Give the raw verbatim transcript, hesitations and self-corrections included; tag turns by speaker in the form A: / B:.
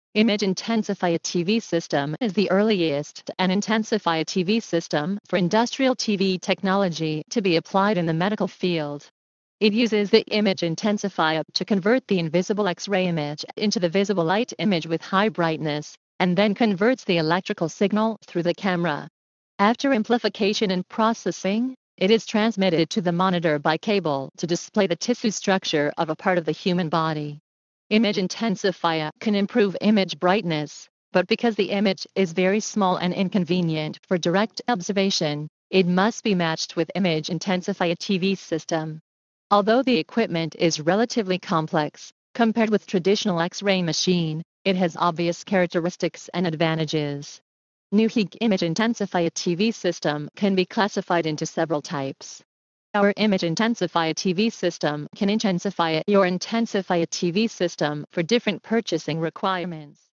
A: Image intensifier T V system is the earliest and intensifier T V system for industrial T V technology to be applied in the medical field. It uses the image intensifier to convert the invisible X-ray image into the visible light image with high brightness, and then converts the electrical signal through the camera. After amplification and processing, it is transmitted to the monitor by cable to display the tissue structure of a part of the human body. Image intensifier can improve image brightness, but because the image is very small and inconvenient for direct observation, it must be matched with image intensifier T V system. Although the equipment is relatively complex, compared with traditional X-ray machine, it has obvious characteristics and advantages. New H I G image intensifier T V system can be classified into several types. Our image intensifier T V system can intensify your intensifier T V system for different purchasing requirements.